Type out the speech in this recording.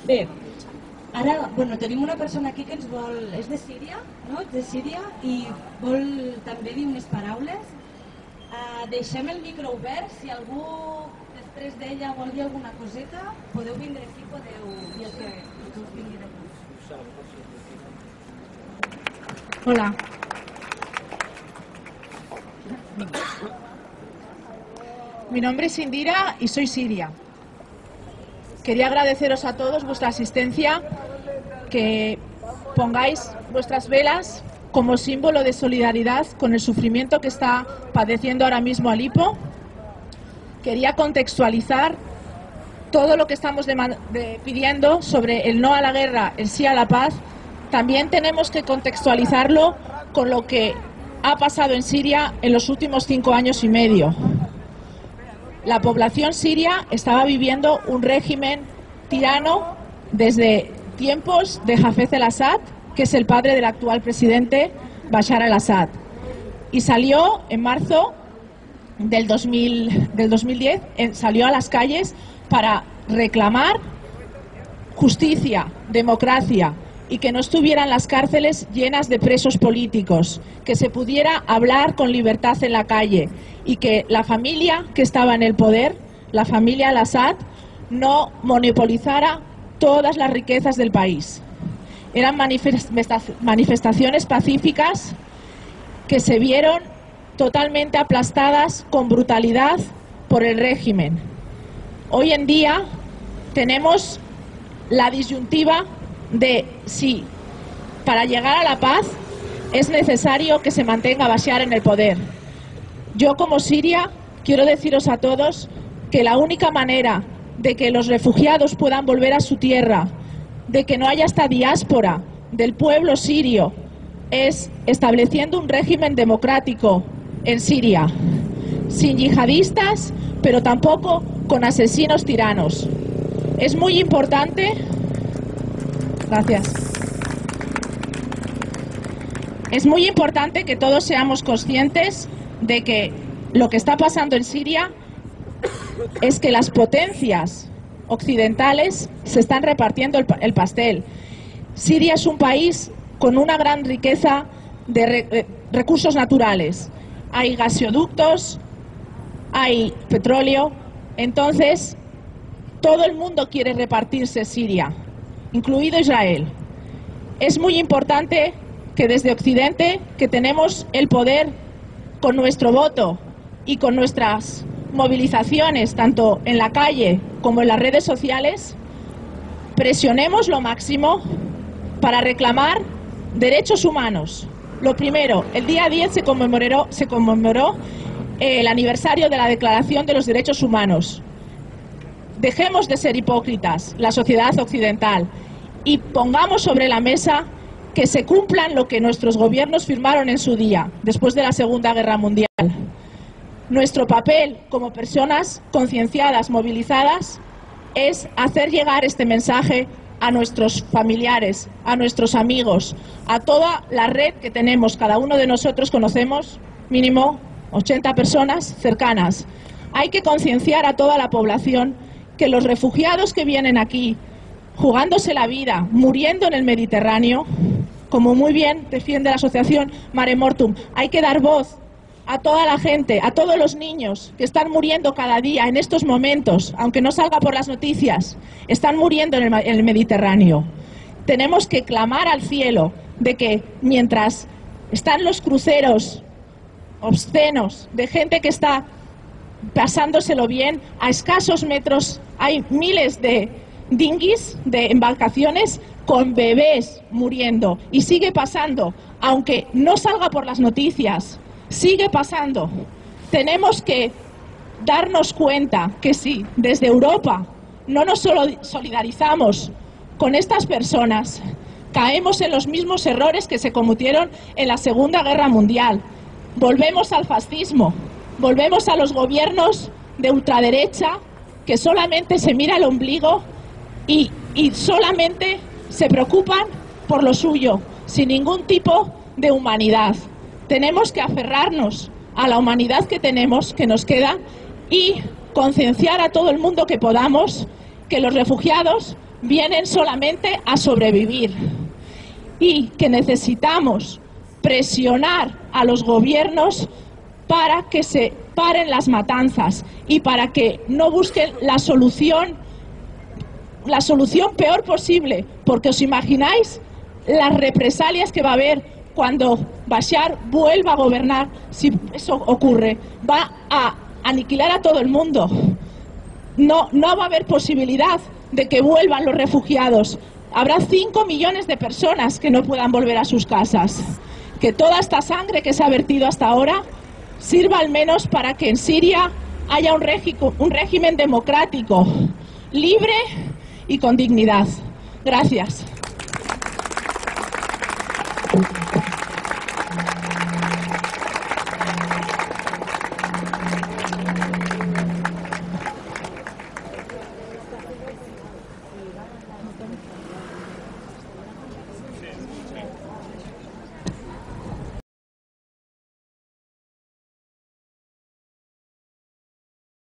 Bé, ara, bueno, tenim una persona aquí que ens vol... És de Síria, no? És de Síria i vol també dir unes paraules. Deixem el micro obert, si algú després d'ella vol dir alguna coseta, podeu vindre aquí, podeu dir el que us vingui de gust. Hola. Mi nombre es Indira y soy siria. Quería agradeceros a todos vuestra asistencia, que pongáis vuestras velas como símbolo de solidaridad con el sufrimiento que está padeciendo ahora mismo Alepo. Quería contextualizar todo lo que estamos pidiendo sobre el no a la guerra, el sí a la paz. También tenemos que contextualizarlo con lo que ha pasado en Siria en los últimos 5 años y medio. La población siria estaba viviendo un régimen tirano desde tiempos de Hafez el-Assad, que es el padre del actual presidente Bashar al-Assad. Y salió en marzo del 2010, salió a las calles para reclamar justicia, democracia, y que no estuvieran las cárceles llenas de presos políticos, que se pudiera hablar con libertad en la calle y que la familia que estaba en el poder, la familia al-Assad, no monopolizara todas las riquezas del país. Eran manifestaciones pacíficas que se vieron totalmente aplastadas con brutalidad por el régimen. Hoy en día tenemos la disyuntiva de si para llegar a la paz es necesario que se mantenga Bashar en el poder. Yo, como siria, quiero deciros a todos que la única manera de que los refugiados puedan volver a su tierra, de que no haya esta diáspora del pueblo sirio, es estableciendo un régimen democrático en Siria, sin yihadistas, pero tampoco con asesinos tiranos. Es muy importante... Gracias. Es muy importante que todos seamos conscientes de que lo que está pasando en Siria es que las potencias occidentales se están repartiendo el pastel. Siria es un país con una gran riqueza de recursos naturales. Hay gasoductos, hay petróleo, entonces todo el mundo quiere repartirse Siria, incluido Israel. Es muy importante que desde Occidente, que tenemos el poder con nuestro voto y con nuestras movilizaciones, tanto en la calle como en las redes sociales, presionemos lo máximo para reclamar derechos humanos. Lo primero, el día 10 se conmemoró el aniversario de la Declaración de los Derechos Humanos. Dejemos de ser hipócritas, la sociedad occidental, y pongamos sobre la mesa que se cumplan lo que nuestros gobiernos firmaron en su día, después de la Segunda Guerra Mundial. Nuestro papel como personas concienciadas, movilizadas, es hacer llegar este mensaje a nuestros familiares, a nuestros amigos, a toda la red que tenemos. Cada uno de nosotros conocemos mínimo 80 personas cercanas. Hay que concienciar a toda la población que los refugiados que vienen aquí, jugándose la vida, muriendo en el Mediterráneo, como muy bien defiende la asociación Mare Mortum, hay que dar voz a toda la gente, a todos los niños que están muriendo cada día en estos momentos, aunque no salga por las noticias, están muriendo en el Mediterráneo. Tenemos que clamar al cielo de que mientras están los cruceros obscenos de gente que está pasándoselo bien, a escasos metros hay miles de dinghies, de embarcaciones con bebés muriendo, y sigue pasando, aunque no salga por las noticias, sigue pasando. Tenemos que darnos cuenta que si desde Europa no nos solidarizamos con estas personas, caemos en los mismos errores que se cometieron en la Segunda Guerra Mundial. Volvemos al fascismo, volvemos a los gobiernos de ultraderecha que solamente se mira el ombligo y solamente se preocupan por lo suyo, sin ningún tipo de humanidad. Tenemos que aferrarnos a la humanidad que tenemos, que nos queda, y concienciar a todo el mundo que podamos que los refugiados vienen solamente a sobrevivir y que necesitamos presionar a los gobiernos para que se paren las matanzas y para que no busquen la solución peor posible, porque os imagináis las represalias que va a haber cuando Bashar vuelva a gobernar. Si eso ocurre, va a aniquilar a todo el mundo. No va a haber posibilidad de que vuelvan los refugiados. Habrá 5 millones de personas que no puedan volver a sus casas. Que toda esta sangre que se ha vertido hasta ahora sirva al menos para que en Siria haya un régimen democrático, libre y con dignidad. Gracias.